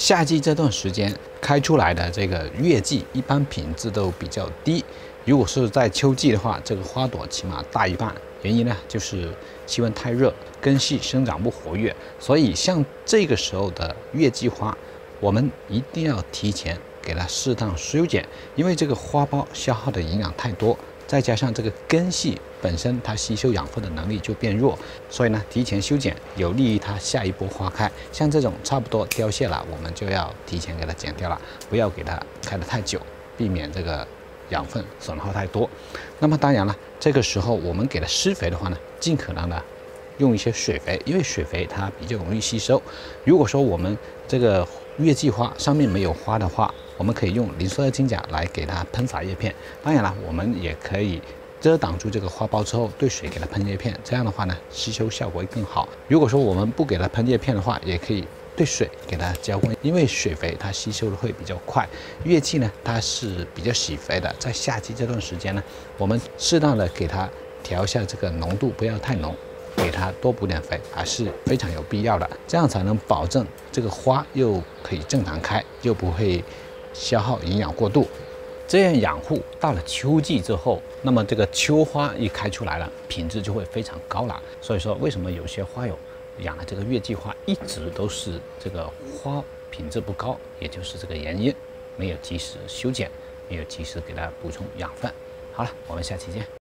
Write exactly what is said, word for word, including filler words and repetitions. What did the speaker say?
夏季这段时间开出来的这个月季一般品质都比较低。如果是在秋季的话，这个花朵起码大一半。原因呢，就是气温太热，根系生长不活跃。所以像这个时候的月季花，我们一定要提前给它适当修剪，因为这个花苞消耗的营养太多。 再加上这个根系本身它吸收养分的能力就变弱，所以呢，提前修剪有利于它下一波花开。像这种差不多凋谢了，我们就要提前给它剪掉了，不要给它开得太久，避免这个养分损耗太多。那么当然了，这个时候我们给它施肥的话呢，尽可能的用一些水肥，因为水肥它比较容易吸收。如果说我们这个月季花上面没有花的话， 我们可以用磷酸二氢钾来给它喷洒叶片，当然了，我们也可以遮挡住这个花苞之后，对水给它喷叶片，这样的话呢，吸收效果会更好。如果说我们不给它喷叶片的话，也可以对水给它浇灌，因为水肥它吸收的会比较快。月季呢，它是比较喜肥的，在夏季这段时间呢，我们适当的给它调一下这个浓度，不要太浓。 给它多补点肥还是非常有必要的，这样才能保证这个花又可以正常开，又不会消耗营养过度。这样养护到了秋季之后，那么这个秋花一开出来了，品质就会非常高了。所以说，为什么有些花友养了这个月季花一直都是这个花品质不高，也就是这个原因，没有及时修剪，没有及时给它补充养分。好了，我们下期见。